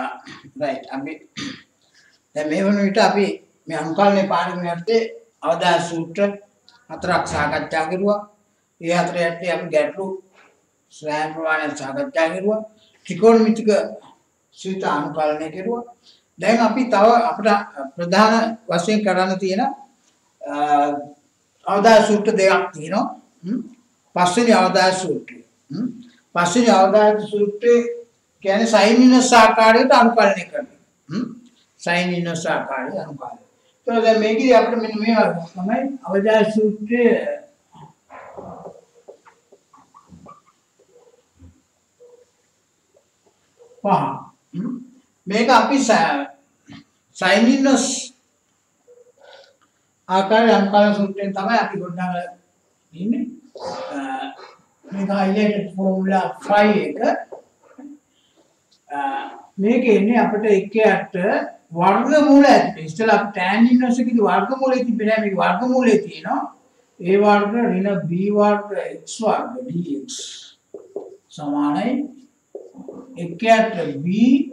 right අපි දැන් මේ වන විට අපි මේ අනුකල්පනේ පාඩම යටතේ අවදාන සූත්‍ර හතරක් සාකච්ඡා කරුවා. ඒ හතර යටතේ අපි ගැටලු ස්වයං ප්‍රමාණය සාකච්ඡා කරුවා. ත්‍රිකෝණමිතික සූත්‍ර අනුකල්පනය කරුවා. දැන් අපි තව අපිට ප්‍රධාන වශයෙන් කරන්න තියෙන අවදාන සූත්‍ර දෙකක් තියෙනවා. පස්වෙනි අවදාන සූත්‍රය. පස්වෙනි අවදාන සූත්‍රයේ කියන්නේ සයින් ඉනස් ආකාරයට අනුකල්පනය කරනවා. සයින් ඉනස් ආකාරයට අනුකල්පනය. ඒතකොට දැන් මේකදී අපිට මෙන්න මේ වගේ තමයි අවදාන සූත්‍රයේ පහ. මේක අපි සයින් ඉනස් ආකාරයේ අනුකල්පන සූත්‍රයෙන් තමයි අපි ගොඩනගලා ඉන්නේ. මේක highlighted formula 5 එක මේක එන්නේ අපිට 1/8 වර්ගමූල ඇතුලේ. ඉස්සෙල්ලා අපි tan ඉන්වර්ස් එකේදී වර්ගමූලය තිබෙන්නේ නැහැ. මේක වර්ගමූලය තියෙනවා. a වර්ග ඍණ b වර්ග x වර්ග dx සමානයි 1/8 b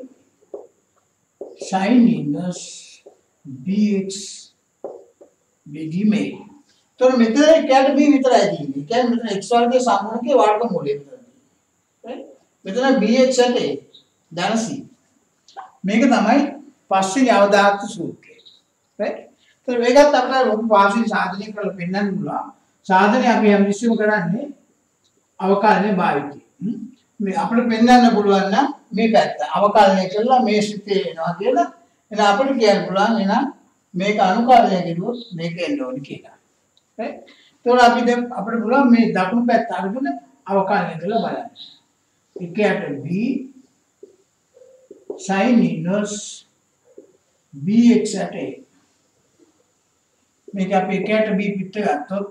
sin inverse bx bd මේ. तो මෙතන 1/8 b විතරයි තියෙන්නේ. කියන්නේ මෙතන x වර්ගයේ සම්මුඛයේ වර්ගමූලය විතරයි. right? මෙතන bx ඇටේ ධනසි. මේක තමයි පස්වෙනි අවදාත සූත්‍රය. right? તો මේකත් අපිට ලොකු පාසුවෙන් සාධනය කරලා පෙන්නන්න පුළුවන්. සාධනය අපි හැමතිස්සෙම කරන්නේ අවකලනයේ භාවිතය. මේ අපිට පෙන්නන්න පුළුවන් නම් මේ පැත්ත අවකලනය කරලා මේ සිතේ එනවා කියලා. එහෙනම් අපිට කියන්න පුළුවන් එහෙනම් මේක අනුකලනය කරුවොත් මේක එන්න ඕනේ කියලා. right? ඒතකොට අපි දැන් අපිට පුළුවන් මේ දකුණු පැත්ත අරගෙන අවකලනය කරලා බලන්න. 1/8 b sin inverse bx at a මේක අපි 1/8 b පිට ගත්තොත්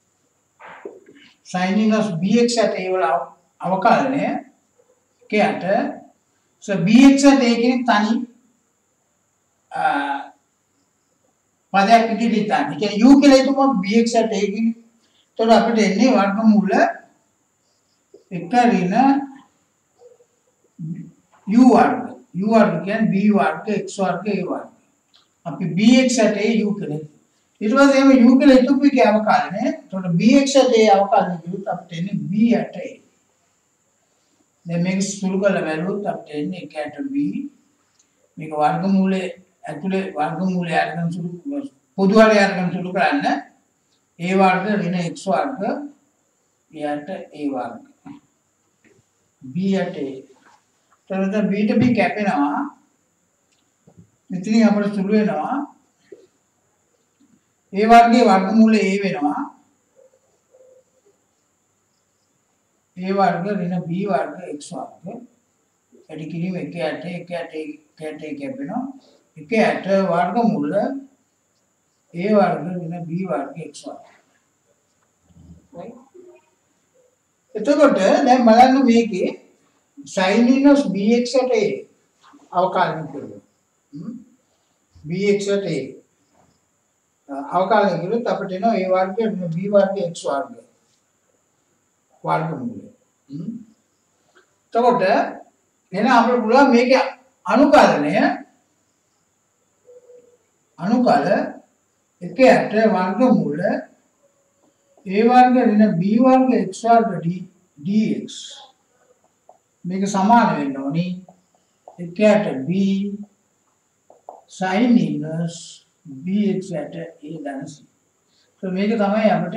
sin inverse bx at a වල අවකලනය 1/8 so bx at a කියන්නේ තනි පදයක් විදිහට ගන්න. ඒ කියන්නේ u කියලා හිතමු bx at a කියන්නේ. එතකොට අපිට එන්නේ වර්ගමූල 1 ඍණ u වර්ග. u වර්ග කියන්නේ b වර්ග x වර්ග a වර්ග. අපි bx at a u කියලා. ඊට පස්සේ එහෙම u කියලා හිතපු එකේ අවකලනය. එතකොට bx at a අවකලනය කිව්වොත් අපිට එන්නේ b at a. දැන් මේක සුළු කරලා බැලුවොත් අපිට එන්නේ 1/8 b මේක වර්ගමූලයේ ඇතුලේ වර්ගමූලය අරගෙන සුළු පොදු හරය අරගෙන සුළු කරන්න a වර්ග ඍණ x වර්ග යට a වර්ග b යට a. එතකොට b ට b කැපෙනවා. මෙතනින් අපිට සුළු වෙනවා a වර්ගයේ වර්ගමූලය a වෙනවා. a වර්ග ඍණ b වර්ග x වර්ග වැඩි කිරීම 1/8 කැපෙනවා. 1/8 වර්ගමූල a වර්ග ඍණ b වර්ග x වර්ග. right? එතකොට දැන් බලන්න මේකේ sin inverse bx at a අවකලනය කරනවා. bx at a අවකලනය කළොත් අපිට එනවා a වර්ග ඍණ b වර්ග x වර්ග වර්ගමූලය. එතකොට එහෙනම් අපිට පුළුවන් මේකේ අනුකලනය අනුකල 1/8 වර්ගමූල a වර්ග ඍණ b වර්ග x වර්ග dx මේක සමාන වෙන්න ඕනි 1/8 b sin inverse bx at a ධනසි. તો මේක තමයි අපිට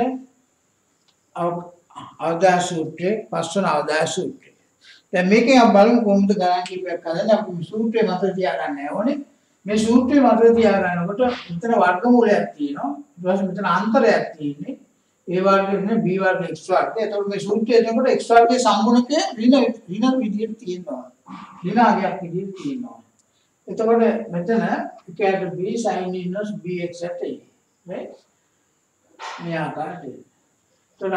අවදාන සූත්‍රයේ පස්වන අවදාන සූත්‍රය. දැන් මේකෙන් අපි බලමු කොහොමද ගණන් කීපයක් හදන්නේ. අපි මේ සූත්‍රය මත තියාගන්න ඕනේ. මේ සූත්‍රය මත තියාගන්නකොට මෙතන වර්ගමූලයක් තියෙනවා. ඊට පස්සේ මෙතන අන්තරයක් තියෙන්නේ. a වර්ග ඍණ b වර්ග x වර්ග. එතකොට මේ සූත්‍රය එතකොට x වර්ගයේ සම්මුඛයේ ඍණ විදියට තියෙනවා. ඍණ අගයක් විදියට තියෙනවා. එතකොට මෙතන 1/8 b sin inverse bx at a. right? මේ ආකාරයට. එතකොට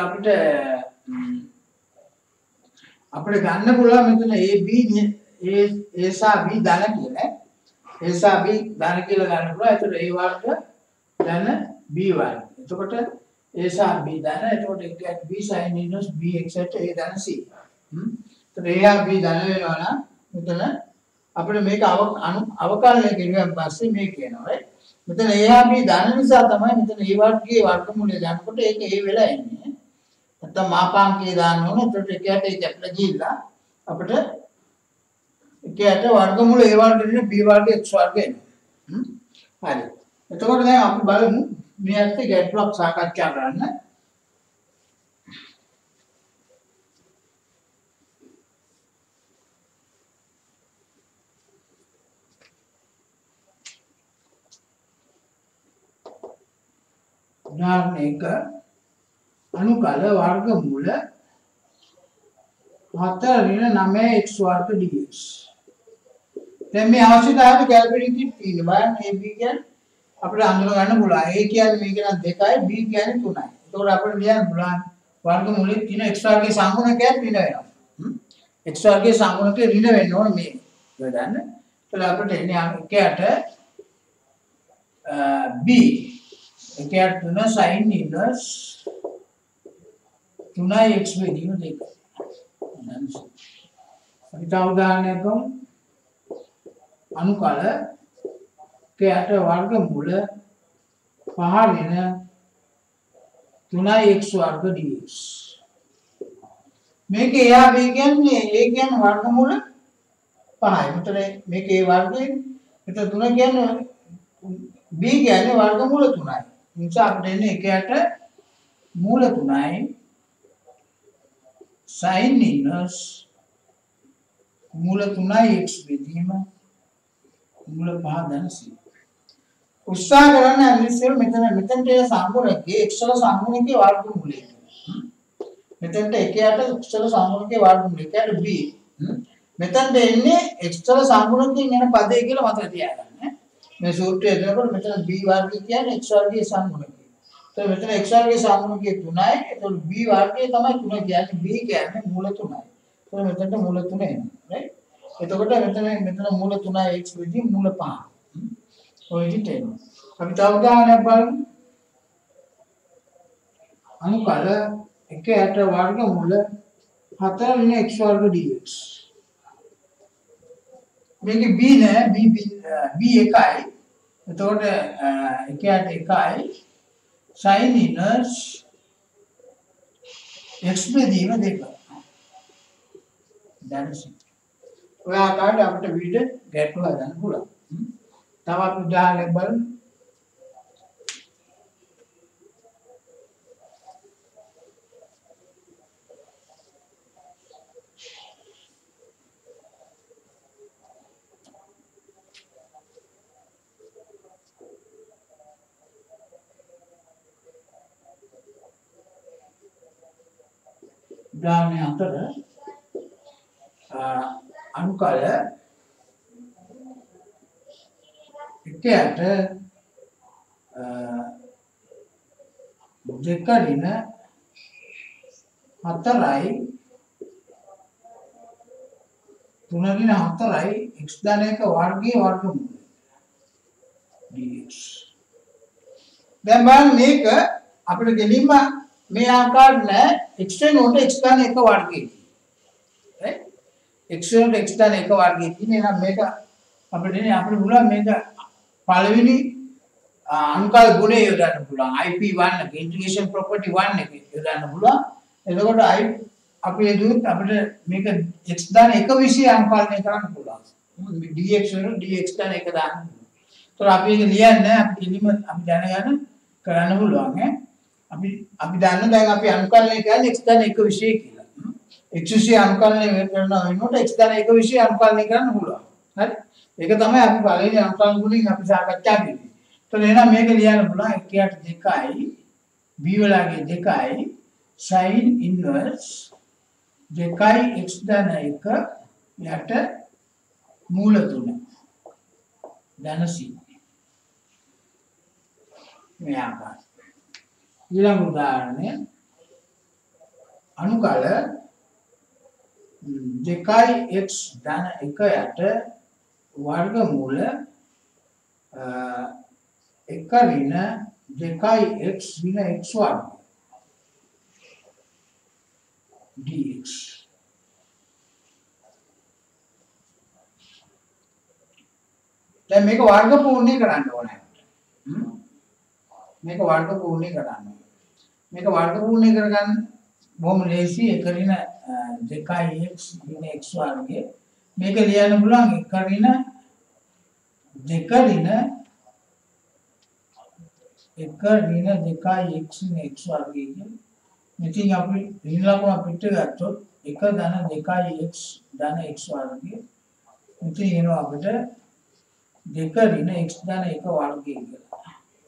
අපිට ගන්න පුළුවන් මෙතන a b a සහ b ධන කියලා. a සහ b ධන කියලා ගන්න පුළුවන්. එතකොට a වර්ග ධන b වර්ග. එතකොට a සහ b ධන. එතකොට 1/8 b sin inverse bx at a ධන c. එතකොට a හා b ධන වෙනවා නම් මෙතන අපිට මේක අවකලනය කිරීමෙන් පස්සේ මේ කියනවා right මෙතන a b දාන නිසා තමයි මෙතන a වර්ගයේ වර්ගමූලය දානකොට ඒක a වෙලා එන්නේ නැත්නම් මාපාංකය දාන්න ඕනේ එතකොට එකයට ඒක ඇප්ලයි ගිහිල්ලා අපිට එකයට වර්ගමූල a වර්ගයෙන් b වර්ගය x වර්ගය එනවා හරි එතකොට දැන් අපි බලමු මේ ඇත්තේ ගැටලුවක් සාකච්ඡා කරන්න उदाहरण एक अनुकल वर्गमूल 4 x वर्ग dx දැන් මේ අවශ්‍යතාවය කැල්කුලේට් තියෙනවා AB කියන්නේ අපිට අඳුර ගන්න පුළුවන් A කියන්නේ මේක නම් 2යි B කියන්නේ 3යි එතකොට අපිට ලියන්න පුළුවන් වර්ගමූලයේ තියෙන x වර්ගයේ සංගුණකයක් ඍණ වෙනවා x වර්ගයේ සංගුණකේ ඍණ වෙන්න ඕනේ මේ ගන්න එතකොට අපිට එන්නේ එකයට B එකයට 3 sin inverse 3x බෙදීම 2 අනිත් උදාහරණයක් ගමු අනුකල එකයට වර්ගමූල 5 වෙන 3x වර්ග dx මේක a b කියන්නේ a කියන්නේ වර්ගමූල 5යි මෙතන මේක a වර්ගය මෙතන 3 කියන්නේ b කියන්නේ වර්ගමූල 3යි නිසා අපිට එන්නේ එකයට මූල 3යි sin inverse මූල 3යි x බෙදීම මූල 5 ධන c උත්සාහ කරන්න ඇලිසියල් මෙතනට ඒ සංගුණකයේ x වල සංගුණකයේ වර්ගමූලය මෙතනට එකයට x වල සංගුණකයේ වර්ගමූලය කියන්නේ b මෙතනට එන්නේ x වල සංගුණකයෙන් එන පදේ කියලා මතක තියාගන්න මේ සූත්‍රය එතකොට මෙතන b වර්ගය කියන්නේ x වර්ගයේ සංගුණකය. එතකොට මෙතන x වර්ගයේ සංගුණකය 3යි. එතකොට b වර්ගය තමයි 3 කියන්නේ b කියන්නේ මූල 3යි. එතකොට මෙතනට මූල 3 එනවා. right? එතකොට මෙතන මූල 3යි x වෙදී මූල 5. ඔය විදිහට එනවා. අපි තව උදාහරණයක් බලමු. අනුකල 1ට වර්ගමූල 4 වෙන x වර්ග dx. මේක b නෑ b එකයි එතකොට එකයට එකයි sin inverse x බෙදීම 2 දැන් ඔය ආකාරයට අපිට විවිධ ගැටලු හදන්න පුළුවන් තව අපි උදාහරණයක් බලමු උදාහරණය අතර අනුකල එකයට දෙකරින 4යි 3 4යි x ධනයක වර්ගයේ වර්ගමූලය dx දැන් බලන්න මේක අපිට ගෙලින්ම මේ ආකාරයට නෑ x වෙනුවට x ධන එක වර්ගයේ right x වෙනුවට x ධන එක වර්ගයේ තියෙන එහෙනම් මේක අපිට පුළුවන් මේක පළවෙනි අනුකල් ගුණය යොදන්න පුළුවන් IP1 එක ඉන්ටිග්‍රේෂන් ප්‍රොපර්ටි 1 එක යොදන්න පුළුවන් එතකොට අපි දුත් අපිට මේක x ධන එක විශ්ය අනුකල්නය කරන්න පුළුවන් dx වෙනුවට dx ධන එක දාන්න පුළුවන් ඒතකොට අපි ඒක ලියන්නේ අපි ඉලිම අපි දැනගන්න කරන්න පුළුවන් අපි දන්න දැන් අපි අනුකලනය කරන්නේ x ධන එක විශ්ය කියලා. x විශ්ය අනුකලනය කරනවා වෙනකොට x ධන එක විශ්ය අනුකලනය කරන්න පුළුවන්. හරි? ඒක තමයි අපි පළවෙනි අනුකලන ගුණයෙන් අපි සාකච්ඡා කළේ. එතකොට එහෙනම් මේක ලියන්න පුළුවන් 1ට 2යි b වලගේ 2යි sin inverse 2යි x ධන 1 යට මූල 3 ධන c. මේ ආකාරය ඊළඟ උදාහරණය අනුකල 2x ධන 1 යට වර්ගමූල 1 ඍණ 2x ඍණ x වර්ග dx දැන් මේක වර්ග පූර්ණේ කරන්න ඕනේ. මේක වර්ග පූර්ණේ කරන්න. මේක වර්ග පූර්ණේ කරගන්න බොහොම ලේසි. 1 ඍණ 2x ඍණ x වර්ගය. මේක ලියන්න පුළුවන් 1 ඍණ 2 ඍණ 1 ඍණ 2x ඍණ x වර්ගය කියන්නේ. ඉතින් අපි ඍණ ලකුණ පිට ගත්තොත් 1 ධන 2x ධන x වර්ගය. ඉතින් එනවා අපිට 2 ඍණ x ධන 1 වර්ගය කියලා.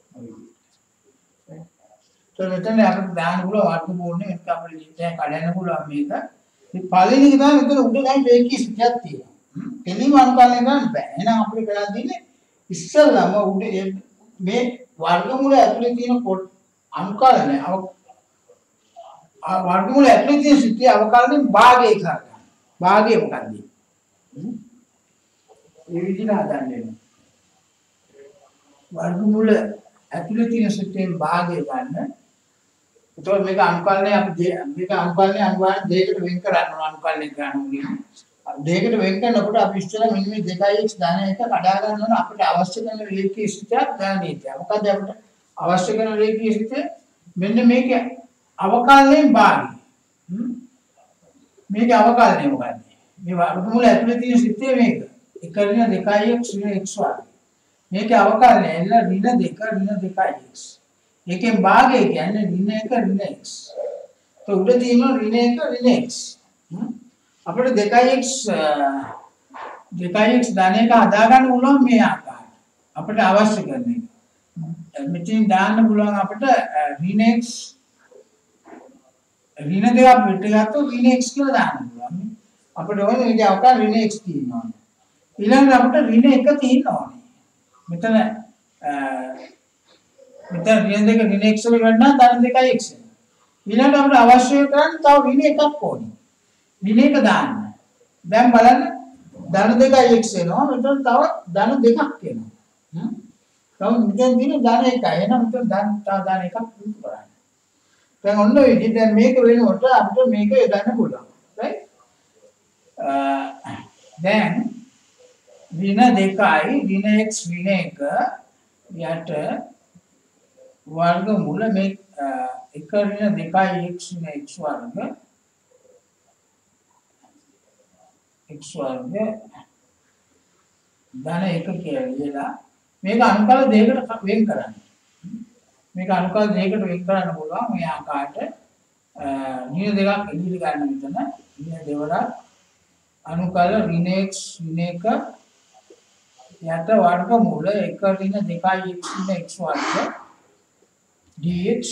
तो මෙතන අපිට දාන්න පුළුවන් වර්ග පූර්ණේ මේක අපිට දැන් කඩන්න පුළුවන් මේක. මේ පළවෙනි එක තමයි මෙතන උඩ ගන්න රේඛීය සිද්ධියක් තියෙනවා. එළිම අනුකලනය කරන්න බෑ. එහෙනම් අපිට කරලා තියෙන්නේ ඉස්සෙල්ලාම උඩ මේ වර්ගමූල ඇතුලේ තියෙන අනුකලනය වර්ගමූල ඇතුලේ තියෙන සිද්ධිය අවකලනයෙන් භාගය කරගන්න. භාගය මොකක්ද? ඒ විදිහට හදන්න වෙනවා. වර්ගමූල ඇතුලේ තියෙන සිද්ධියෙන් භාගය ගන්න. එතකොට මේක අනුකලනය අපි මේක අනුකලනය අනිවාර්යෙන් දෙයකට වෙන් කරන්න ඕන අනුකලනය කරනවා. දෙයකට වෙන් කරනකොට අපි ඉස්සෙල්ලා මෙන්න මේ 2x ධන 1 කඩා ගන්න ඕන අපිට අවශ්‍ය කරන රේඛීය සිද්ධියක් ධන නීතිය. මොකද අපිට අවශ්‍ය කරන රේඛීය සිද්ධිය මෙන්න මේක අවකලනයෙන් භාගය. මේක අවකලනය මොකක්ද? මේ වර්ගමූල ඇතුලේ තියෙන සිද්ධිය මේක. 1 ඍණ 2x ඍණ x වර්ගය. මේකේ අවකලනය L ඍණ 2 ඍණ 2x. ඒකෙන් භාගය කියන්නේ ඍණ 1 ඍණ x. તો උඩ තියෙනවා ඍණ 1 ඍණ x. අපිට 2x ධන 1 හදා ගන්න පුළුවන් මේ ආකාරයට. අපිට අවශ්‍ය කරන එක. මෙතෙන් දාන්න පුළුවන් අපිට ඍණ x ඍණ 2ක් පිට ගත්තොත් ඍණ x කියලා දාන්න පුළුවන්. අපිට ඕනේ මේක අවකාශ ඍණ x තියෙනවා. ඊළඟට අපිට ඍණ 1 තියෙනවා. මෙතන ඍණ 2 ඍණ x වල ගන්න ධන 2x. ඊළඟට අපිට අවශ්‍ය කරන්නේ තව ඍණ 1ක් ඕනේ. ඍණ 1 දාන්න. දැන් බලන්න ධන 2x එනවා. මෙතන තව ධන 2ක් එනවා. තව මෙතන තියෙන ධන 1යි. එහෙනම් මෙතන ධන 1ක් පුරුදු කරන්න. දැන් ඔන්න ඔය විදිහට දැන් මේක වෙනකොට අපිට මේක යොදන්න පුළුවන්. right? දැන් ඍණ 2යි ඍණ x ඍණ 1 යට වර්ගමූල මේ 1 ඍණ 2x ඍණ x වර්ග ධන 1 කියලා ලියලා මේක අනුකල දෙයකට වෙන් කරන්න. මේක අනුකල දෙයකට වෙන් කරන්න පුළුවන් මේ ආකාරයට ඍණ 2ක් එළියට ගන්න මෙතන ඍණ 2 වල අනුකල ඍණ x ඍණ 1 යට වර්ගමූල 1 ඍණ 2x ඍණ x වර්ග dx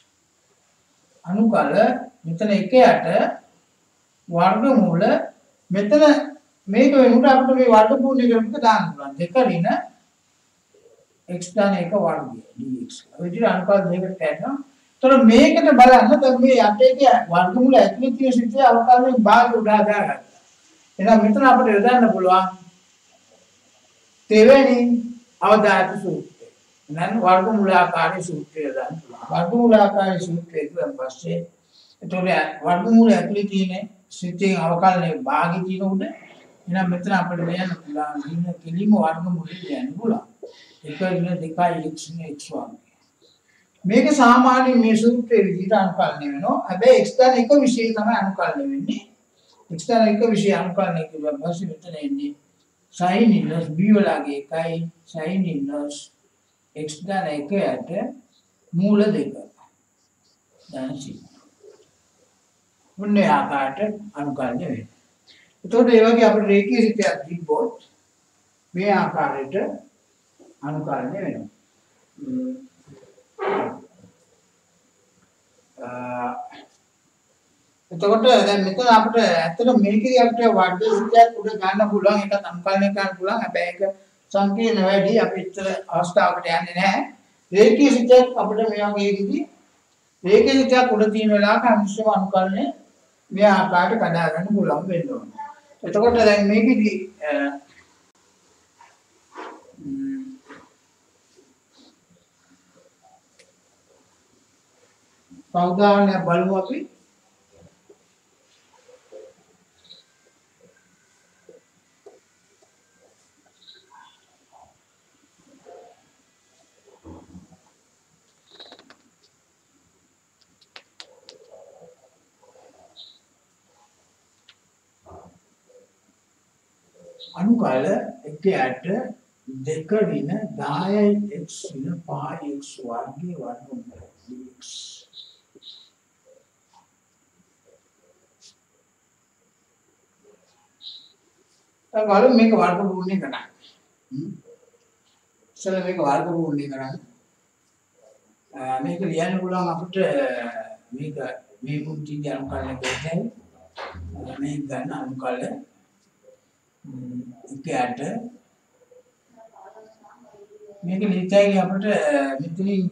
අනුකල මෙතන 1 යට වර්ගමූල මෙතන මේක වෙනුවට අපිට මේ වර්ග පූර්ණ කරපුක දාන්න පුළුවන් 2 ඍණ x ධන 1 වර්ගය dx. ඔය විදිහට අනුකල දෙකකට කැඩෙනවා. ඒතර මේකට බලන්න දැන් මේ යටේ වර්ගමූල ඇතුලේ තියෙන සිද්ධිය අවකලනයෙන් භාගය උඩා දාගන්න. එහෙනම් මෙතන අපිට යොදන්න පුළුවන් තෙවෙනි අවදාත සූත්‍රය. නම් වර්ගමූලාකාරී සූත්‍රය දාන්න පුළුවන්. වර්ගමූලාකාරී සූත්‍රය කියන පස්සේ එතකොට වර්ගමූල ඇතුලේ තියෙන සිද්ධියෙන් අවකලනයේ භාගය තියෙන උඩ එහෙනම් මෙතන අපිට ලියන්න පුළුවන් ඍණ කෙලිම වර්ගමූලය ලියන්න පුළුවන්. 1 ඍණ 2x ඍණ x වර්ගය. මේක සාමාන්‍යයෙන් මේ සූත්‍රයේ විදිහට අනුකලනය වෙනවා. හැබැයි x ධන 1 විශේෂ තමයි අනුකලනය වෙන්නේ. x ධන 1 විශේෂ අනුකලනය කියුවා පස්සේ මෙතන එන්නේ sin inverse b වලගේ එකයි sin inverse x ධන 1 යට මූල 2 ධන c. මුන්නේ ආකාරයට අනුකලනය වෙනවා. එතකොට ඒ වගේ අපිට රේඛීය සිද්ධියක් තිබ්බොත් මේ ආකාරයට අනුකලනය වෙනවා. එතකොට දැන් මෙතන අපිට ඇත්තට මේකේ අපිට වර්ග සිද්ධියක් උඩ ගන්න පුළුවන් ඒකත් අනුකලනය කරන්න පුළුවන්. හැබැයි ඒක සංකීර්ණ වැඩි අපි ඉතල අවස්ථාවකට යන්නේ නැහැ. රේඛීය සිද්ධියක් අපිට මේ වගේ විදි රේඛීය සිද්ධියක් උඩ තියෙන වෙලාවක අනිශ්චිත අනුකලනය මේ ආකාරයට කඩා ගන්න පුළුවන් වෙන්න ඕනේ. එතකොට දැන් මේකෙදි උදාහරණයක් බලමු අපි. අනුකල 1ට 2 ඍණ 10x ඍණ 5x වර්ගයේ වර්ගමූල dx. දැන් මේක වර්ගමූලනේ කරන්නේ. ඉතින් මේක වර්ගමූලනේ කරන්නේ. මේක ලියන්න පුළුවන් අපිට මේක මේ මුට්ටි අනුකලන දෙන්නේ. මේක ගන්න අනුකල 1ට මේක ලියතයි අපිට මෙතනින්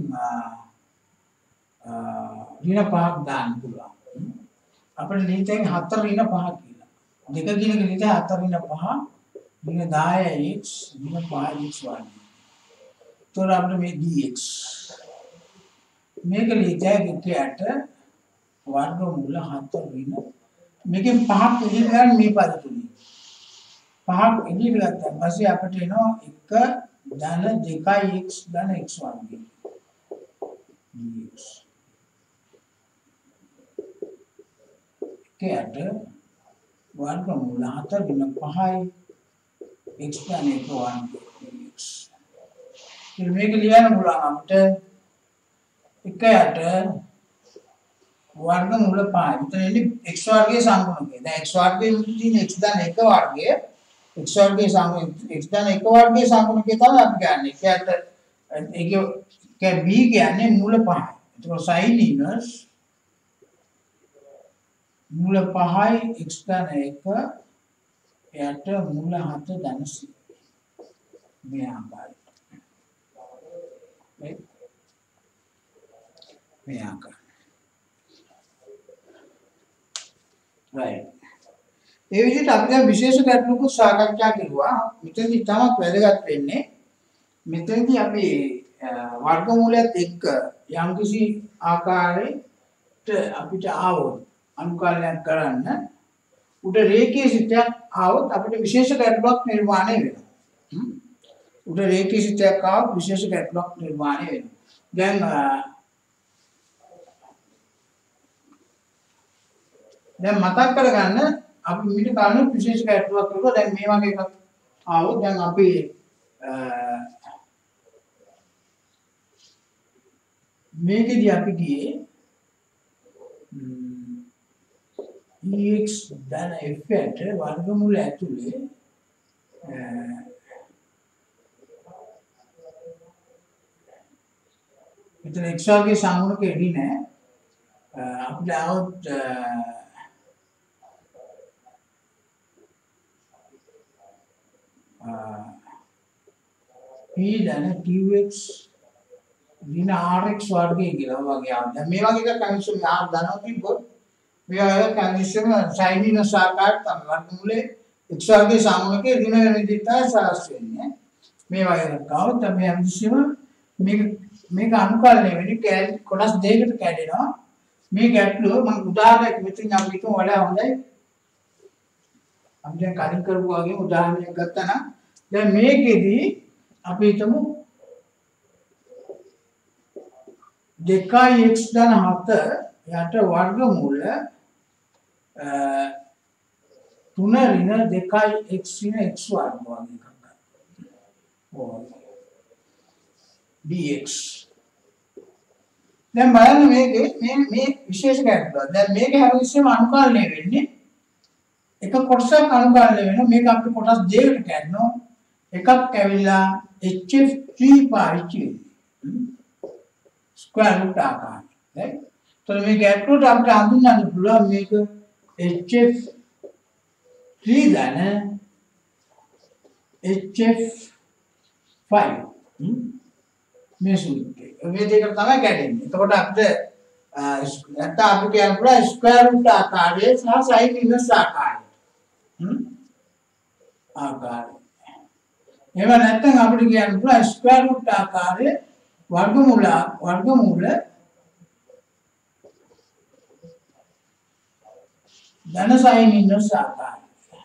ඍණ 5ක් දාන්න පුළුවන්. අපිට ලියතයි 4 ඍණ 5 කියලා. දෙක කියන එක ලියතයි 4 ඍණ 5 ඍණ 10x ඍණ 5x වර්ගය. ඒතර අපිට මේ dx මේක ලියතයි 1ට වර්ගමූල 4 ඍණ මේකෙන් 5ක් එළියට ගන්න මේ පද තුනේ. 5ක් එළියට ගත්තා ඊපස්සේ අපිට එනවා 1 ධන 2x ධන x වර්ගය dx. ඒකට වර්ගමූල 4 ඍණ 5යි x ධන 1 වර්ගය dx. ඉතින් මේක ලියන්න පුළුවන් අපිට 1ට වර්ගමූල 5. මෙතන එන්නේ x වර්ගයේ සංගුණකය. දැන් x වර්ගයේ තියෙන x ධන 1 වර්ගය x වර්ගයේ සංගුණ x ධන 1 වර්ගයේ සංගුණකය තමයි අපි ගන්න. ඒකේ b කියන්නේ මූල 5යි. ඒතකොට sin inverse මූල 5යි x ධන 1 එයට මූල 7 ධන c. මේ ආකාරයට. මේ ආකාරයට. right. ඒ විදිහට අපි දැන් විශේෂ ගැටලුකුත් සාකච්ඡා කරුවා. මෙතනදී තමයි වැදගත් වෙන්නේ. මෙතනදී අපි වර්ගමූලයත් එක්ක යම්කිසි ආකාරයකට අපිට ආවොත් අනුකලනයක් කරන්න උඩ රේඛීය සිතයක් ආවොත් අපිට විශේෂ ගැටලුවක් නිර්මාණය වෙනවා. උඩ රේඛීය සිතයක් ආවොත් විශේෂ ගැටලුවක් නිර්මාණය වෙනවා. දැන් මතක් කරගන්න අපි මිට කලින් විශේෂ ගැටලුවක් කරුවා. දැන් මේ වගේ එකක් ආවොත් දැන් අපි මේකදී අපි ගියේ ex ධන f යට වර්ගමූල ඇතුලේ මෙතන x වර්ගයේ සංගුණක එන්නේ නැහැ. අපිට આવොත් p ධන qx ඍණ rx වර්ගය කියලා වගේ ආවා. දැන් මේ වගේ එකක් කන්ඩිෂන් r ධනව තිබ්බොත් මේ වගේ කන්ඩිෂන් sin inverse ආකාරයට තමයි වර්ගමූලයේ x වර්ගයේ සංගුණකේ ඍණ වෙන විදිහට සකස් වෙන්නේ. මේ වගේ එකක් આવොත් අපි හැමතිස්සෙම මේක අනුකලනය වෙන්නේ කොටස් දෙකකට කැඩෙනවා. මේ ගැටලුව මම උදාහරණයක් මෙතන අපි හිතමු වඩා හොඳයි. අපි දැන් කලින් කරපු වගේ උදාහරණයක් ගත්තා නම් දැන් මේකෙදී අපි හිතමු 2x ධන 7 යට වර්ගමූල 3 ඍණ 2x ඍණ x වර්ග වගේ එකක් ගන්න. dx. දැන් බලන්න මේකේ මේ විශේෂ ගැටලුව. දැන් මේක හැමතිස්සෙම අනුකලනය වෙන්නේ එක කොටසක් අනුකලනය වෙනවා. මේක අපි කොටස් දෙකකට කැඩනවා. එකක් ඇවිල්ලා hf3 පාවිච්චි ස්ක්වයර් රුට් ආකාරය. right? එතකොට මේ ගැටලුවට අපිට හඳුන්වන්න පුළුවන් මේක hf3 ධන hf5 මේ සූත්‍රය. මේ දෙක තමයි කැඩෙන්නේ. එතකොට අපිට නැත්නම් අපිට කියන්න පුළුවන් ස්ක්වයර් රුට් ආකාරයේ සහ sin inverse ආකාරය. ආකාරය. එහෙම නැත්නම් අපිට කියන්න පුළුවන් ස්ක්වයර් රුට් ආකාරයේ වර්ගමූල ධන sin inverse ආකාරය.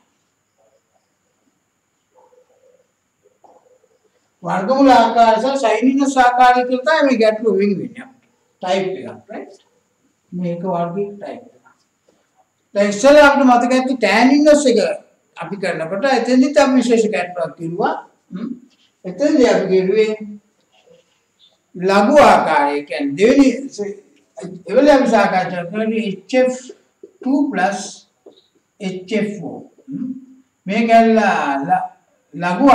වර්ගමූල ආකාරය සහ sin inverse ආකාරය කියලා තමයි මේ ගැටලුව වෙන්නේ. ටයිප් එකක් right. මේක වර්ගයේ ටයිප් එකක්. දැන් ඉස්සෙල්ලා අපිට මතක ඇති tan inverse එක අපි කරනකොට එතෙන්දිත් අපි විශේෂ කැට්ටුවක් කිව්වා. එතෙන්දී අපි කිව්වේ ලඝු ආකාරය කියන්නේ දෙවෙනි එවල අපි සාකච්ඡා කරන්නේ HF2 HF4. මේක ලඝු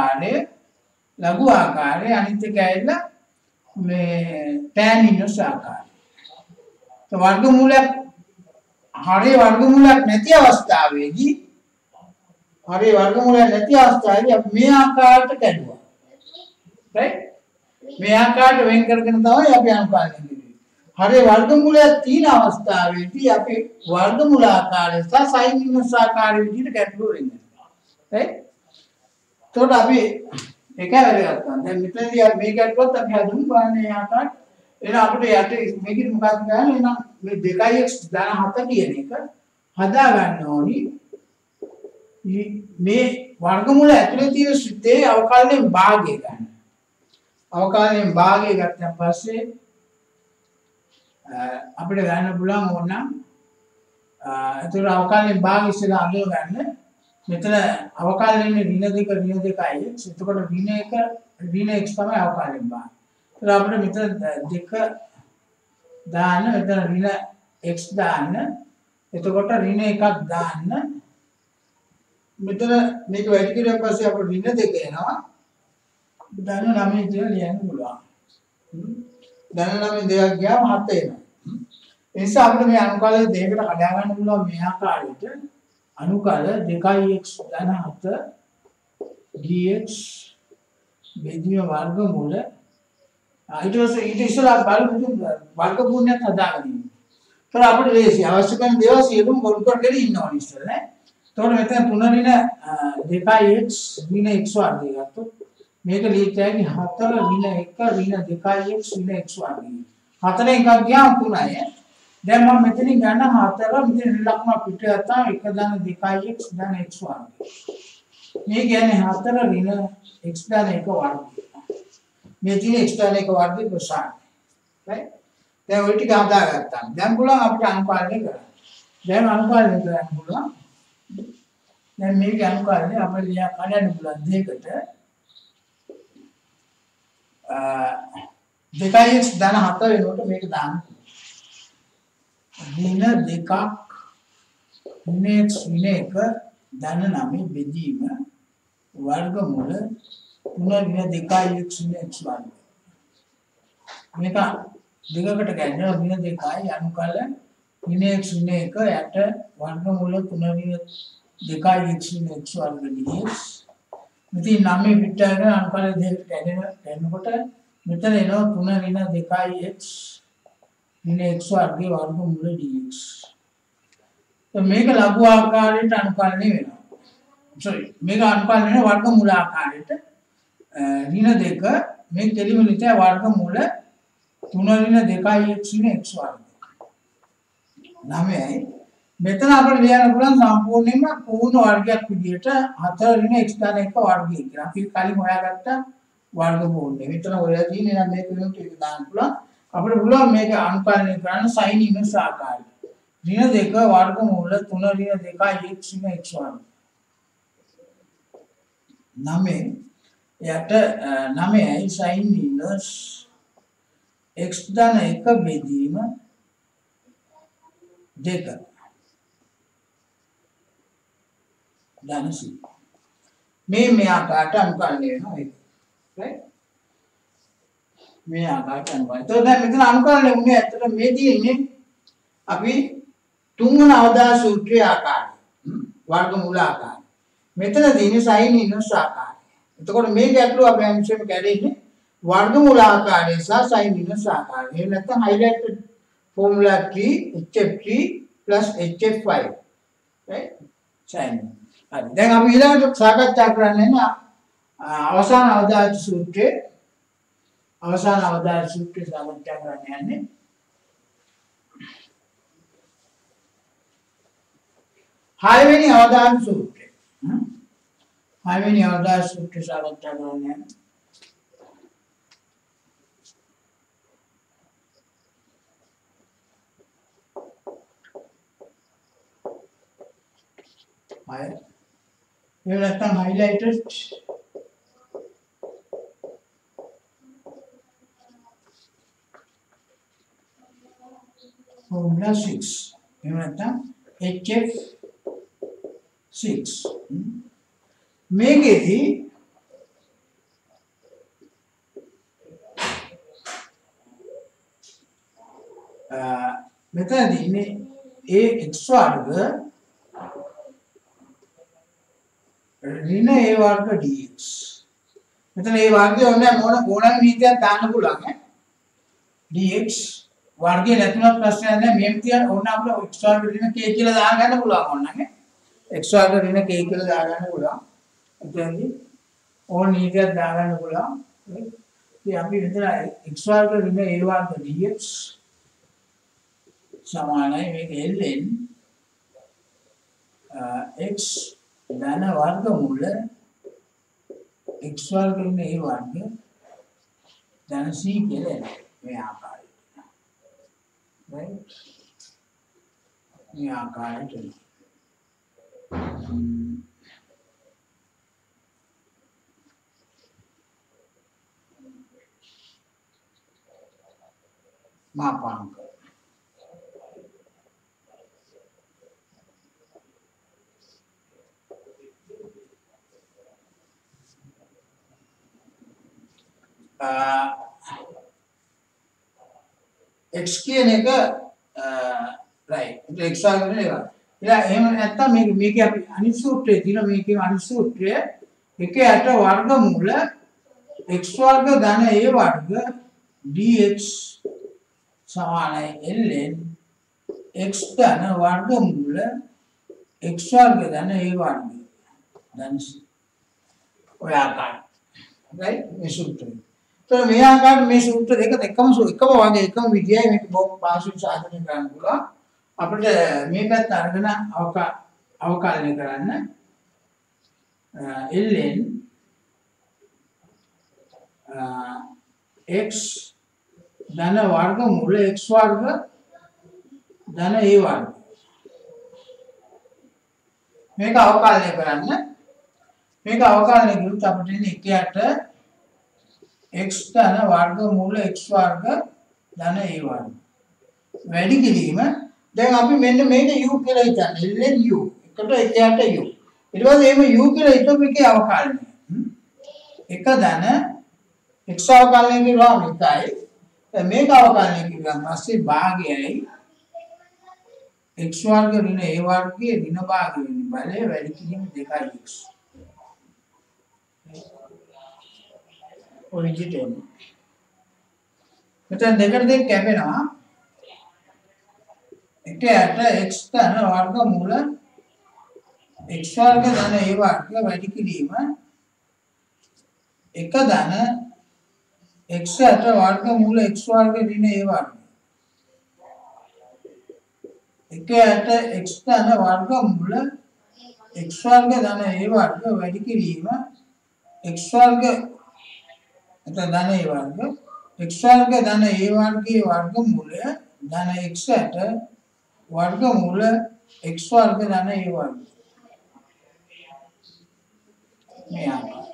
ආකාරය අනිත් එක ඇවිල්ලා මේ tan inverse ආකාරය. වර්ගමූලයක් හරිය වර්ගමූලයක් නැති අවස්ථාවේදී අපි මේ ආකාරයට කැඩුවා. right? මේ ආකාරයට වෙන් කරගෙන තමයි අපි අනුපාතය කිව්වේ. හරිය වර්ගමූලයක් තියෙන අවස්ථාවේදී අපි වර්ගමූල ආකාරය සහ sin inverse ආකාරය විදිහට ගැටලුව වෙන්නේ. right? එතකොට අපි එක වැඩ ගත්තා. දැන් මෙතනදී අපි මේ ගැටලුවත් අපි හදුම් බලන්නේ ආකාරයට. එහෙනම් අපිට යට මේකෙදි මොකක්ද ගන්න? එහෙනම් මේ 2x ධන 7 කියන එක හදා ගන්න ඕනි. මේ වර්ගමූල ඇතුලේ තියෙන සුත්තේ අවකලනයෙන් භාගය ගන්න. අවකලනයෙන් භාගය ගත්තන් පස්සේ අපිට ගන්න පුළුවන් ඕනනම් ඒතර අවකලනයෙන් භාගය ඉස්සෙල්ලා අඳුර ගන්න. මෙතන අවකලනයෙන් ඍණ 2 2යි. එතකොට ඍණ 1 ඍණ x තමයි අවකලනයෙන් භාගය. ඒතර අපිට මෙතන 2 දාන්න, මෙතන ඍණ x දාන්න. එතකොට ඍණ 1ක් දාන්න. මෙතන මේක වැඩි කිරීම පස්සේ අපිට ඍණ 2 එනවා. ධන 9 කියලා ලියන්න පුළුවන්. ධන 9 දෙකක් ගියාම 7 එනවා. ඒ නිසා අපිට මේ අනුකල දෙකකට කඩා ගන්න පුළුවන් මේ ආකාරයට. අනුකල 2x ධන 7 dx බෙදීම වර්ගමූල ඊට ඉස්සෙල්ලා බලමු වර්ගමූලයක් හදාගන්න. ඒතර අපිට ලේසි අවශ්‍ය කරන දේවල් සියලුම ගොනු කරගෙන ඉන්න ඕනේ ඉස්සෙල්ලා නේ. එතකොට මෙතන 3 ඍණ 2x ඍණ x වර්ගය ගත්තොත් මේක ලියච්චාගේ 4 ඍණ 1 ඍණ 2x ඍණ x වර්ගය. 4 එකක් ගියාම 3යි. දැන් මම මෙතනින් ගන්න 4 මෙතන ලකුණ පිට ගත්තා 1 ධන 2x ධන x වර්ගය. මේ කියන්නේ 4 ඍණ x ධන 1 වර්ගය. මේ තියෙන x ධන 1 වර්ගය ප්‍රසාරය. right? දැන් ඔය ටික හදාගත්තා. දැන් පුළුවන් අපිට අනුපාලනය කරන්න. දැන් අනුපාලනය කරන්න පුළුවන්. දැන් මේක අනුපාලනය අපිට ලියා ගන්න පුළුවන් දෙකට 2x ධන 7 වෙනකොට මේක දාන්න. ඍණ 2ක් ඍණ x ඍණ 1 ධන 9 බෙදීම වර්ගමූල 3 ඍණ 2x ඍණ x වර්ගය. මේක දෙකකට ගන්න ඍණ 2යි අනුකල ඍණ x ඍණ 1 යට වර්ගමූල 3 ඍණ 2x ඍණ x වර්ග dx. මෙතන 9 පිටාගෙන අනුකල දෙකට ගන්නකොට මෙතන එනවා 3 ඍණ 2x ඍණ x වර්ගයේ වර්ගමූල dx. මේක ලඝු ආකාරයට අනුකලනය වෙනවා. මේක අනුකලනය වෙන වර්ගමූල ආකාරයට ඍණ 2 මේ දෙලිම නිතර වර්ගමූල 3 ඍණ 2x ඍණ x වර්ගය. 9යි. මෙතන අපිට ලියන්න පුළුවන් සම්පූර්ණයෙන්ම පූර්ණ වර්ගයක් විදිහට 4 ඍණ x ධන 1 වර්ගය කියලා. අපි කලින් හොයාගත්ත වර්ගමූලනේ. මෙතන හොයලා තියෙන්නේ නම් මේක වෙනුවට ඒක දාන්න පුළුවන්. අපිට පුළුවන් මේක අනුකලනය කරන්න sin inverse ආකාරයට. ඍණ 2 වර්ගමූල 3 ඍණ 2x ඍණ x වර්ගය. 9 යට 9යි sin inverse x ධන 1 බෙදීම 2 ධන c. මේ ආකාරයට අනුකලනය වෙනවා ඒක. right? මේ ආකාරයට අනුකලනය. එතකොට දැන් මෙතන අනුකලනය වුණේ ඇත්තට මේ තියෙන්නේ අපි තුන්වන අවදාන සූත්‍රයේ ආකාරය. වර්ගමූල ආකාරය. මෙතන තියෙන්නේ sin inverse ආකාරය. එතකොට මේ ගැටලුව අපි අංශයෙන් කැඩෙන්නේ වර්ගමූල ආකාරය සහ sin inverse ආකාරය. එහෙම නැත්නම් highlighted formula 3 hf3 hf5. right? sin. හරි. දැන් අපි ඊළඟට සාකච්ඡා කරන්නේ අවසාන අවදාන සූත්‍රයේ සාකච්ඡා කරන්න යන්නේ. හයවෙනි අවදාන සූත්‍රය. හයවෙනි අවදාන සූත්‍රය සාකච්ඡා කරන්න යන්නේ. එහෙම නැත්නම් highlighted formula 6 එහෙම නැත්නම් HF6 මේකෙදී මෙතනදී ඉන්නේ ax වර්ග ඍණ a වර්ග dx. මෙතන a වර්ගය ඕනේ ඕනම විදිහට දාන්න පුළුවන් ඈ. dx වර්ගය නැතුණත් ප්‍රශ්නයක් නැහැ. මෙහෙම තියන්න ඕන අපිට x වර්ග ඍණ k කියලා දාගන්න පුළුවන් ඕනනම් x වර්ග ඍණ k කියලා දාගන්න පුළුවන්. එතනදී ඕන විදිහට දාගන්න පුළුවන්. ඉතින් අපි මෙතන x වර්ග ඍණ a වර්ග dx සමානයි මේක ln x ධන වර්ගමූල x වර්ග ඍණ a වර්ග ධන c කියලා මේ ආකාරයට. right මේ ආකාරයට මාපාංක x කියන එක right x වර්ග නේද? එහෙම නැත්තම් මේකේ අපි අනිත් සූත්‍රයේ තියෙන මේකේ අනිත් සූත්‍රය 1/8 වර්ගමූල x වර්ග ධන a වර්ග dx සමානයි ln x ධන වර්ගමූල x වර්ග ධන a වර්ග ධන ඔය ආකාරය right මේ සූත්‍රය. तो මේ ආකාරයට මේ සූත්‍ර දෙක එකම වගේ එකම විදියයි මේක පාසුවෙන් සාධනය කරන්න පුළුවන්. අපිට මේ පැත්ත අරගෙන අවකලනය කරන්න ln x ධන වර්ගමූල x වර්ග ධන a වර්ග මේක අවකලනය කරන්න. මේක අවකලනය කරුත් අපිට ඉන්නේ 1/8 x ධන වර්ගමූල x වර්ග ධන a වර්ග වැඩි කිරීම. දැන් අපි මෙන්න මේක u කියලා හිතන්න. ln u එකට 1/8 u. ඊට පස්සේ එහෙම u කියලා හිතපු එකේ අවකලනය. එක ධන x අවකලනය කරුවාම එකයි. මේක අවකලනය කරුවාම පස්සේ භාගයයි x වර්ග ඍණ a වර්ගයේ ඍණ භාග වෙන්නේ බලය වැඩි කිරීම 2x. ඔය විදිහට මෙතන දෙකට දෙක කැපෙනවා. 1/8 x ධන වර්ගමූල x වර්ග ධන a වර්ග වැඩි කිරීම 1 ධන x/8 වර්ගමූල x වර්ග ඍණ a වර්ග 1/8 x ධන වර්ගමූල x වර්ග ධන a වර්ග වැඩි කිරීම x වර්ග ධන a වර්ග x වර්ග ධන a වර්ගයේ වර්ගමූලය ධන x/8 වර්ගමූල x වර්ග ධන a වර්ග මේ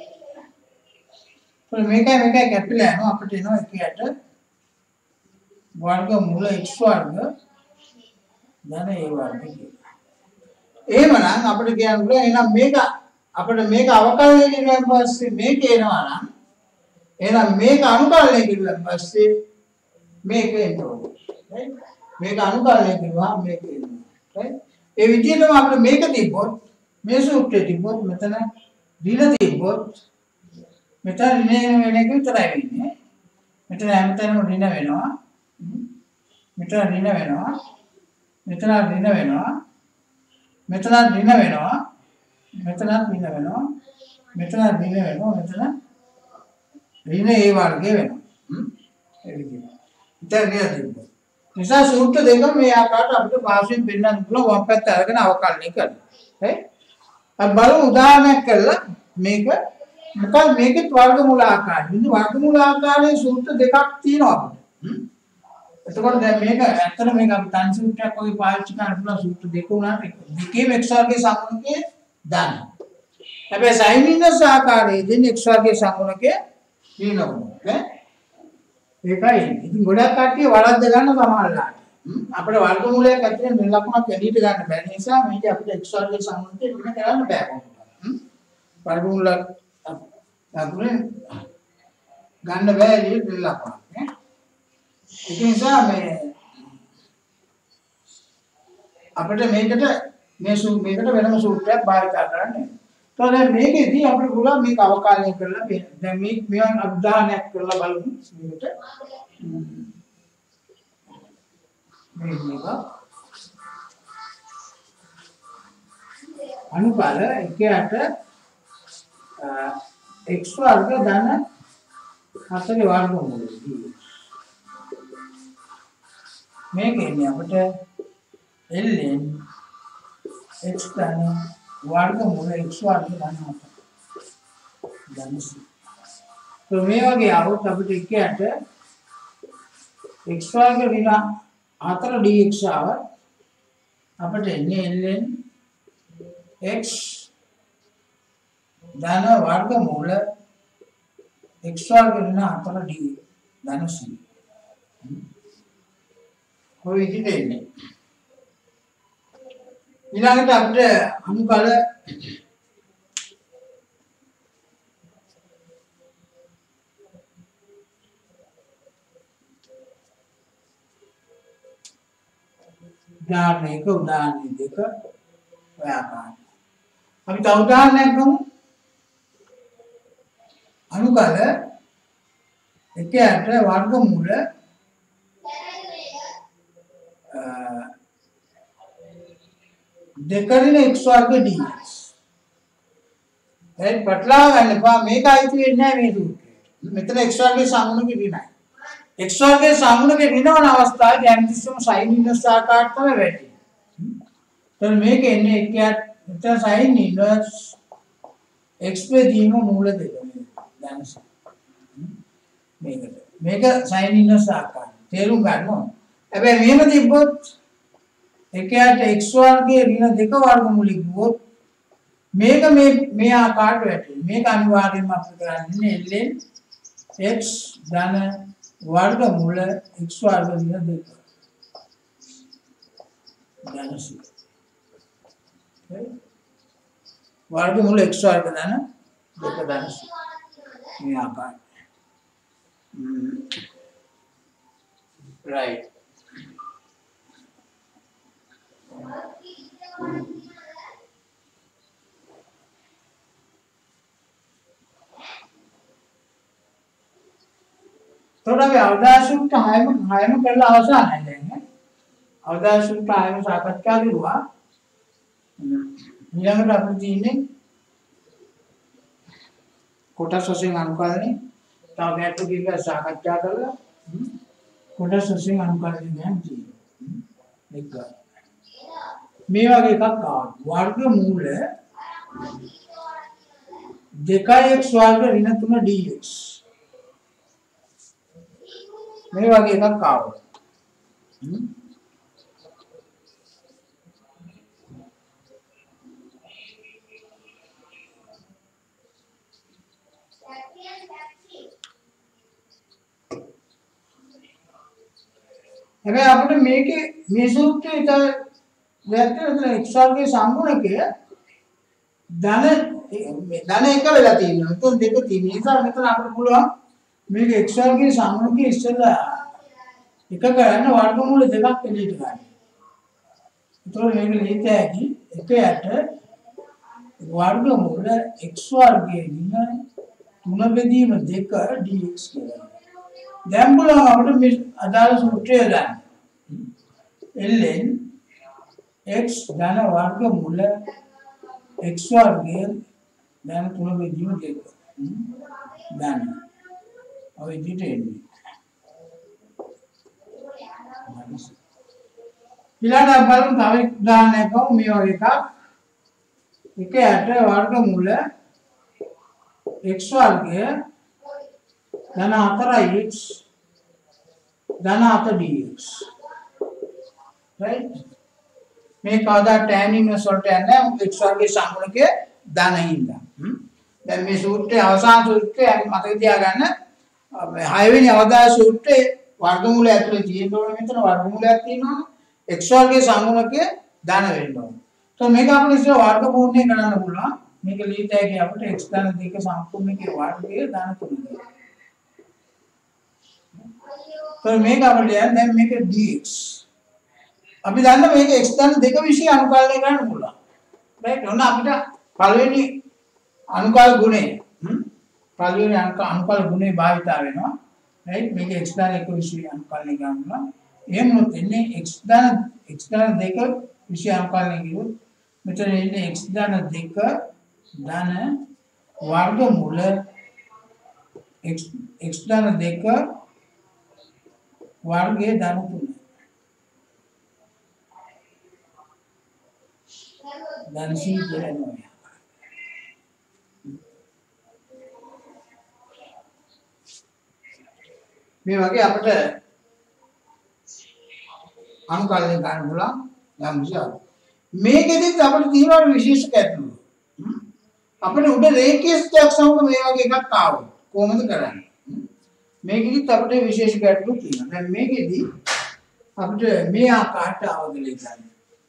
ආකාරය. මේකයි කැපිලා යනවා අපිට එනවා 1/8 වර්ගමූල x වර්ග ධන a වර්ග කියලා. එහෙමනම් අපිට කියන්න පුළුවන් එහෙනම් මේක අපිට මේක අවකලනය කරලා පස්සේ මේක එනවා නම් එහෙනම් මේක අනුකලනය කරුවා පස්සේ මේක එනවා. right මේක අනුකලනය කරුවා මේක එනවා. right ඒ විදිහටම අපිට මේක තිබ්බොත් මේ සූත්‍රය තිබ්බොත් මෙතන ඍණ තිබ්බොත් මෙතන ඍණ වෙන එක විතරයි වෙන්නේ. මෙතන හැමතැනම ඍණ වෙනවා. මෙතන ඍණ වෙනවා. මෙතන ඍණ වෙනවා. මෙතන ඍණ වෙනවා. මෙතන ඍණ වෙනවා. මෙතන ඍණ වෙනවා. මෙතන ඍණ a වර්ගය වෙනවා. ඒ විදිහට. ඉතින් නේද? නිසා සූත්‍ර දෙක මේ ආකාරයට අපිට පාසුවෙන් පෙන්නන්න පුළුවන් වම් පැත්ත අරගෙන අවකලනය කරන්න. හරි? අපි බලමු උදාහරණයක් කරලා මේක මොකද මේකේ වර්ගමූල ආකාරය. ඉතින් වර්ගමූල ආකාරයේ සූත්‍ර දෙකක් තියෙනවා අපිට. එතකොට දැන් මේක ඇත්තට මේක අපි තන් සූත්‍රයක් වගේ පාවිච්චි කරන්න පුළුවන් සූත්‍ර දෙක උනාට දෙකේම x වර්ගයේ සමනකයේ දාන්න. හැබැයි sin inverse ආකාරයේදී x වර්ගයේ සම්ගුණකයේ ඍණ වුණා. ඒකයි. ඉතින් ගොඩක් කට්ටිය වරද්ද ගන්න සමහරලාට. අපිට වර්ගමූලයක් ඇතුලේ මේ ලකුණක් එළියට ගන්න බැරි නිසා මේක අපිට x වර්ගයේ සම්ගුණකයේ ඍණ කරන්න බෑ කොහොමද? වර්ගමූලයක් ඇතුලේ ගන්න බෑ එළියට ලකුණක් නේ. ඒක නිසා මේ අපිට මේකට වෙනම සූත්‍රයක් භාවිත කරන්න. તો දැන් මේකෙදී අපිට පුළුවන් මේක අවකාශය කරලා දැන් මේවන් උදාහරණයක් කරලා බලමු මේකට. මේක අනුපාත 1ට x වර්ග ධන 4 වර්ගමූලය. මේකෙන්නේ අපිට ln x ධන वर्गमूल x वर्ग धन c. तो මේ වගේ આવොත් අපිට එකයට x वर्ग ඍණ 4 dx ආව අපිට එන්නේ ln x ධන वर्गमूल x वर्ग ඍණ 4 d ධන c. කොයි විදිහට එන්නේ ඊළඟට අපිට අනුකල උදාහරණයක උදාහරණ දෙක ඔයාකාරයි. අපි තව උදාහරණයක් ගමු. අනුකල 1ට වර්ගමූල දෙකරින x वर्ग dx. දැන් පටලවා ගන්න එපා මේක අයිති වෙන්නේ නැහැ මේ සූත්‍රයට. මෙතන x वर्गයේ සම්මුණකේ ඍණයි. x वर्गයේ සම්මුණකේ ඍණ වන අවස්ථාවේ හැමතිස්සෙම sin inverse ආකාරයට තමයි වැටෙන්නේ. එතන මේක එන්නේ එකක් මෙතන sin inverse x බෙදීම මූල දෙක. දැන් මේක sin inverse ආකාරය. තේරුම් ගන්න ඕන. හැබැයි මෙහෙම තිබ්බොත් එකයට x වර්ගයේ ඍණ 2 වර්ගමූලයක් ගියොත් මේක මේ ආකාරයට වැටෙනවා. මේක අනිවාර්යයෙන්ම අපිට කරන්නේ ln x ධන वर्गमूल x वर्ग ऋण 2 धन c. वर्गमूल x वर्ग धन 2 धन c ये आकार राइट. थोड़ा भी अवदासूक्त हायम करला අවසන් නැහැ. अवदासूक्त हायम සාකච්ඡා කරුවා. ඊළඟට අපිට තියෙන්නේ කොටස් වශයෙන් අනුකලනේ. තව ගැටලු කීප සාකච්ඡා කරලා කොටස් වශයෙන් අනුකලනේ දැන් තියෙනවා. මේ වගේ එකක් ආවා. වර්ගමූල 2x वर्ग ऋण 3 dx. මේ වගේ එකක් ආවා. හැබැයි අපිට මේකේ මේ සූත්‍රයේ දැක්කම x වර්ගයේ සම්මුණකය ධන එක වෙලා තියෙනවා. එතකොට දෙක තියෙන නිසා මෙතන අපිට පුළුවන් මේක x වර්ගයේ සම්මුණකයේ ඉස්සෙල්ලා එක කරන්න වර්ගමූල දෙකක් එළියට ගන්න. එතකොට මේක ලියත හැකි එකයට වර්ගමූල x වර්ගයේ ඍණ 3 බෙදීම 2 dx කියලා. දැන් බලන්න අපිට මේ අදාළ සූත්‍රය ගන්න. ln x ධන वर्गमूल x वर्गයේ ධන 3 බෙදීම 2 ධන. ඔය විදිහට එන්නේ. ඊළඟ බලමු තව උදාහරණයක් ගමු මේ වගේ එකක්. එකයට वर्गमूल x वर्गය ධන 4x ධන 4 dx. right? මේ කවදා tan inverse වලට යන්නේ x වර්ගයේ සම්මුණකයේ ධන හින්දා. දැන් මේ සූත්‍රයේ අවසාන සූත්‍රය මතක තියාගන්න. මේ 6 වෙනි අවදාය සූත්‍රයේ වර්ගමූලය ඇතුලේ තියෙන්න ඕනේ මෙතන වර්ගමූලයක් තියෙනවනේ. x වර්ගයේ සම්මුණකයේ ධන වෙන්න ඕනේ. તો මේක අපිට ඉස්සර වර්ගමූලණය කරන්න පුළුවන්. මේක ලියත හැකි අපිට x ධන 2 සම්පූර්ණකයේ වර්ගයේ ධන 3. તો මේක අපිට දැන් මේක dx. අපි දන්න මේක x ධන 2 විශ්ය අනුකලනය කරන්න පුළුවන්. right? ඔන්න අපිට පළවෙනි අනුකල ගුණය පළවෙනි අනුකල ගුණය භාවිතා වෙනවා. right? මේක x ධන 1 විශ්ය අනුකලනය කරනවා. එහෙම නොත් එන්නේ x ධන 2 විශ්ය අනුකලනය කිව්වොත් මෙතන එන්නේ x ධන 2 ධන වර්ගමූල x ධන 2 වර්ගයේ ධන 3. ධන c කියනවා. මේ වගේ අපිට අනුකලනය කරන්න පුළුවන් යම් විශාල. මේකෙදිත් අපිට තියෙනවා විශේෂ ගැටලුව. අපිට උඩ රේඛීය ස්ථයක් සමග මේ වගේ එකක් ආවොත් කොහොමද කරන්නේ? මේකෙදිත් අපිට විශේෂ ගැටලුවක් තියෙනවා. දැන් මේකෙදි අපිට මේ ආකාරයට අවදලේ ගන්න.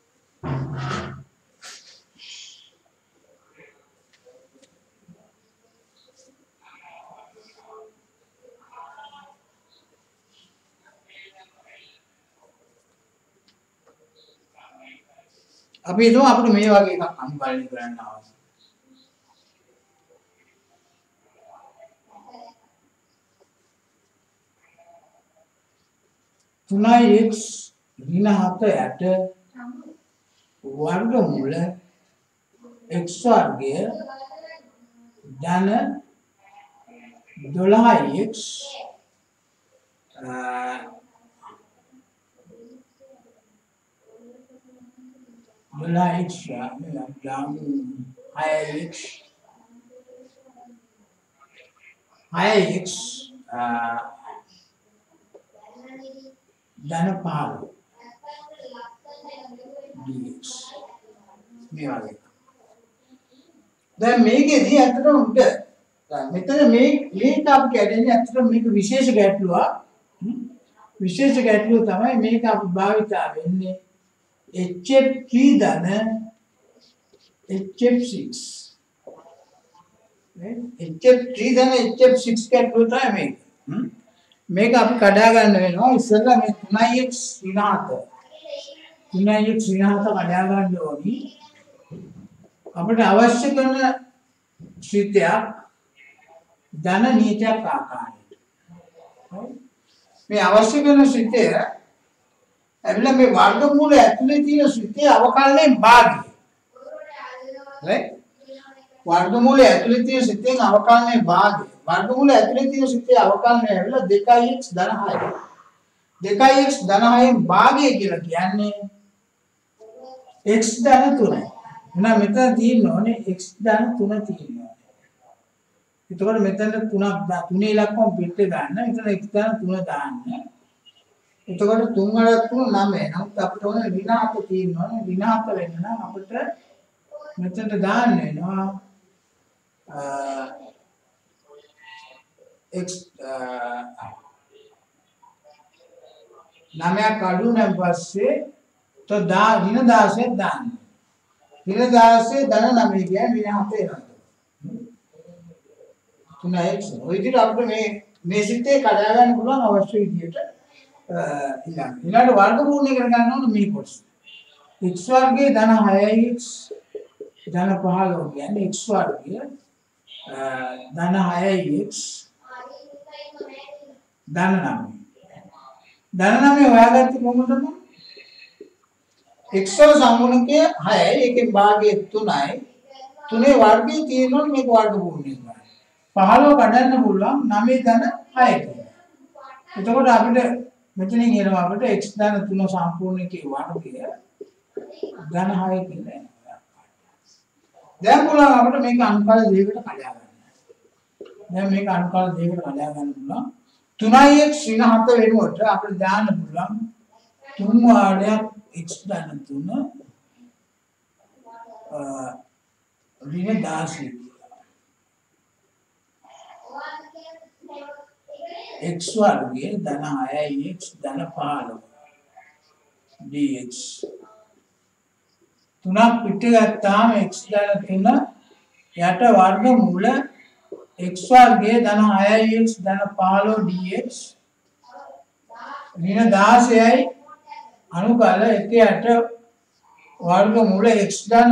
අපි හිතමු අපිට මේ වගේ එකක් අනුකලනය කරන්න අවශ්‍යයි. 3x ඍණ 7යට වර්ගමූල x වර්ගය ධන 12x 6x ධන 15 dx මේ වගේ. දැන් මේකෙදී අතට උඩ මෙතන මේක අපි කැඩෙන්නේ අතට මේක විශේෂ ගැටලුවක්. විශේෂ ගැටලුව තමයි මේක අපි භාවිතා වෙන්නේ HF3 ධන HF6 HF3 ධන HF6 ගැටලුව තමයි මේක. මේක අපි කඩා ගන්න වෙනවා ඉස්සෙල්ලා මේ 3x ඍණ 7 කඩා ගන්න ඕනි. අපිට අවශ්‍ය කරන ශ්‍රිතයක් ධන නීචයක් ආකාරයට. මේ අවශ්‍ය කරන ශ්‍රිතය ඇවිල්ලා මේ වර්ගමූලය ඇතුලේ තියෙන ශ්‍රිතයේ අවකලනයේ භාගය. right? වර්ගමූලය ඇතුලේ තියෙන ශ්‍රිතයෙන් අවකලනයේ භාගය. වර්ගමූලය ඇතුලේ තියෙන ශ්‍රිතයේ අවකලනය ඇවිල්ලා 2x ධන 6. 2x ධන 6න් භාගය කියලා කියන්නේ x ධන 3යි. එහෙනම් මෙතන තියෙන්න ඕනේ x ධන 3 තියෙනවා. එතකොට මෙතන 3 ඉලක්කම පිට ගන්න. මෙතන x ධන 3 දාන්න. එතකොට 3 වලක් 3 9. නමුත් අපිට ඕනේ ඍණ 7 තියෙනවානේ. ඍණ 7 වෙන්න නම් අපිට මෙතනට දාන්න වෙනවා x 9ක් අඩු නම් පස්සේ તો ඍණ 16 දාන්න. ඍණ 16 ධන 9 කියන්නේ ඍණ 7 එනවා. 3x. ඔය විදිහට අපිට මේ සිත්තේ කඩා ගන්න පුළුවන් අවශ්‍ය විදිහට ඊළඟ වර්ගමූලණය කර ගන්න ඕන මේ කොටස. x වර්ගයේ ධන 6x ධන 15 කියන්නේ x වර්ගය ධන 6x ධන 9. ධන 9 හොයාගත්තේ කොහොමද? x වල සම්මුණකය 6යි ඒකෙන් භාගය 3යි 3 වර්ගයේ තියෙනවා මේක වර්ගමූලණය කරනවා. 15 කඩන්න පුළුවන් 9 ධන 6 කියලා. එතකොට අපිට මෙතනින් එනවා අපිට x ධන 3 සම්පූර්ණකයේ වර්ගය ධන 6 කියලා එනවා. දැන් පුළුවන් අපිට මේක අනුකල දෙකකට කඩා ගන්න. දැන් මේක අනුකල දෙකකට කඩා ගන්න පුළුවන්. 3x ඍණ 7 වෙනුවට අපිට දාන්න පුළුවන් 3 වාරයක් x ධන 3 ඍණ 16 කියලා. x वर्गे धन 6x धन 15 dx තුනක් පිට ගත්තාම x ධන 3 යට වර්ගමූල x वर्गे धन 6x धन 15 dx ऋण 16යි අනුකල 1 යට वर्गमूल x धन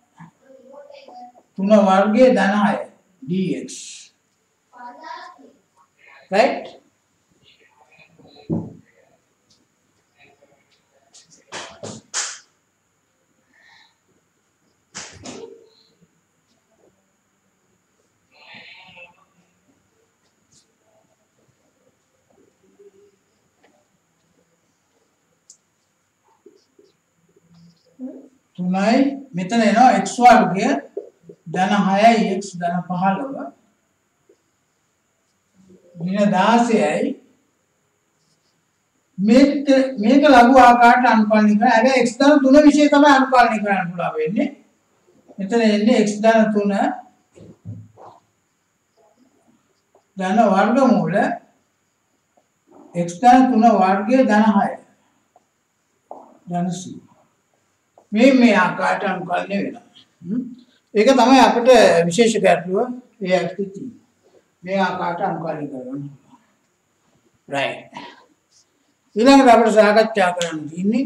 3 वर्गे धन 6 dx right තුනයි මෙතන එනවා x වර්ගය ධන 6යි x ධන 15 ඍණ 16යි මේක ලඝු ආකාරයට අනුපාලනය කරා. හැබැයි x ධන 3 විශේෂ තමයි අනුපාලනය කරන්න පුළුවන් වෙන්නේ. මෙතන එන්නේ x ධන 3 ධන වර්ගමූල x ධන 3 වර්ගය ධන 6 ධන c මේ ආකාරයට අනුකලනය වෙනවා. ඒක තමයි අපිට විශේෂ ගැටලුව ඒ ඇත්තේ තියෙන්නේ. මේ ආකාරයට අනුකලනය කරගන්න. right. ඊළඟට අපිට සාකච්ඡා කරන්න තියෙන්නේ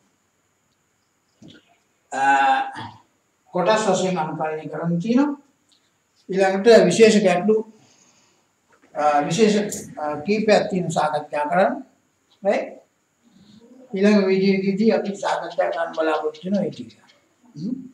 කොටස් වශයෙන් අනුකලනය කරන්න තියෙනවා. ඊළඟට විශේෂ ගැටලු විශේෂ කීපයක් තියෙන සාකච්ඡා කරන්න. right. ඊළඟ වීඩියෝ එකේදී අපි සාකච්ඡා කරන්න බලාපොරොත්තු වෙනවා ඒ ටික.